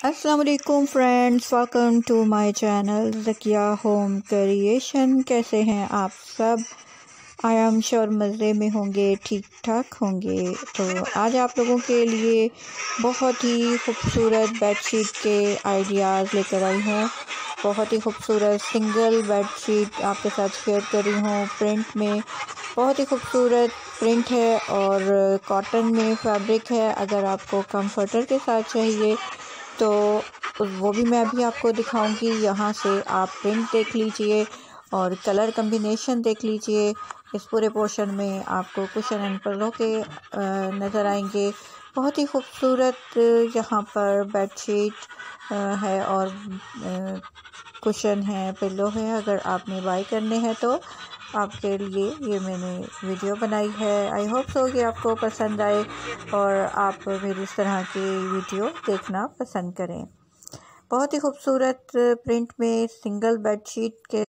अस्सलाम वालेकुम friends, welcome to my channel Zakia home creation. कैसे हैं आप सब? आई एम श्योर मज़े में होंगे, ठीक ठाक होंगे। तो आज आप लोगों के लिए बहुत ही खूबसूरत बेडशीट के आइडियाज़ लेकर आई हूँ। बहुत ही खूबसूरत सिंगल बेडशीट आपके साथ शेयर कर रही हूँ। प्रिंट में बहुत ही खूबसूरत प्रिंट है और कॉटन में फैब्रिक है। अगर आपको कंफर्टर के साथ चाहिए तो वो भी मैं अभी आपको दिखाऊंगी। यहाँ से आप प्रिंट देख लीजिए और कलर कम्बिनेशन देख लीजिए। इस पूरे पोर्शन में आपको कुशन एंड पिलो के नज़र आएंगे। बहुत ही खूबसूरत यहाँ पर बेडशीट है और कुशन है, पिलो है। अगर आपने बाय करने हैं तो आपके लिए ये मैंने वीडियो बनाई है। आई होप सो कि आपको पसंद आए और आप मेरी इस तरह की वीडियो देखना पसंद करें। बहुत ही खूबसूरत प्रिंट में सिंगल बेडशीट के